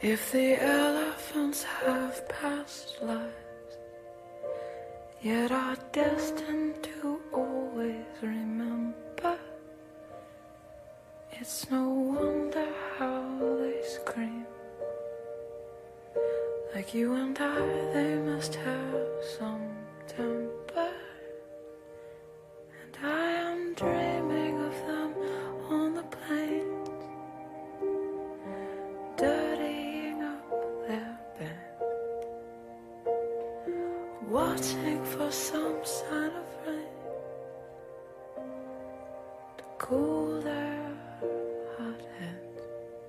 If the elephants have past lives, yet are destined to always remember, it's no wonder how they scream. Like you and I, they must have some temper, and I am dreaming of them on the plains, dirtying up their bed, watching for some sign of rain to cool their hot heads.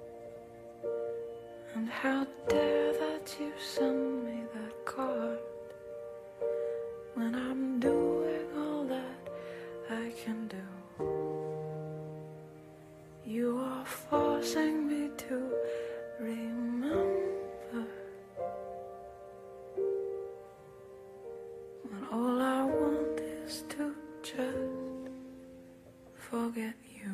And how dare that you send me that card when I'm doing all that I can do. You are forcing me to remember when all I want is to just forget you.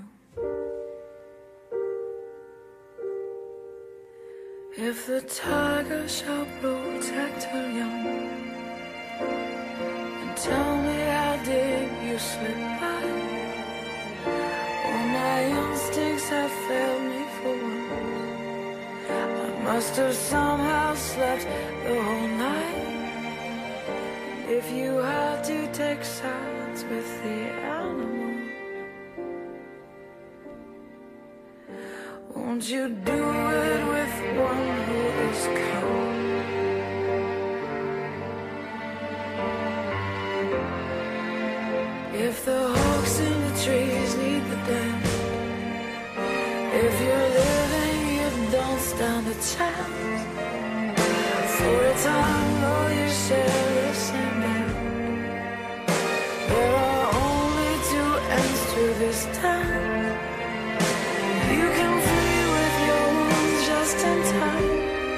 If the tiger shall protect her young, and tell me how did you slip by? All my instincts have failed me for once. I must have somehow slept the whole night. If you had to take sides with the animals, won't you do it with one who is calm? If the hawks in the trees need the dance, if you're living you don't stand a chance. For a time though you share the same bed, there are only two ends to this town. You can flee with your wounds just in time,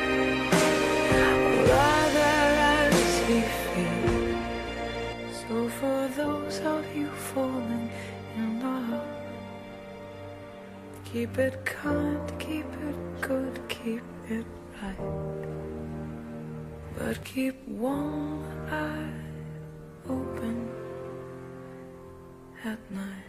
lie there as we feel. So for those of you falling in love, keep it kind, keep it good, keep it right, but keep one eye open at night.